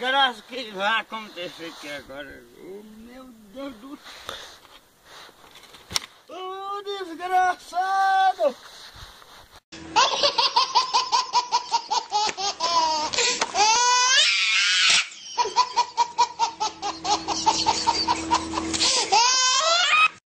desgraça que vai acontecer aqui agora. Oh, meu Deus do céu. Oh, desgraçado!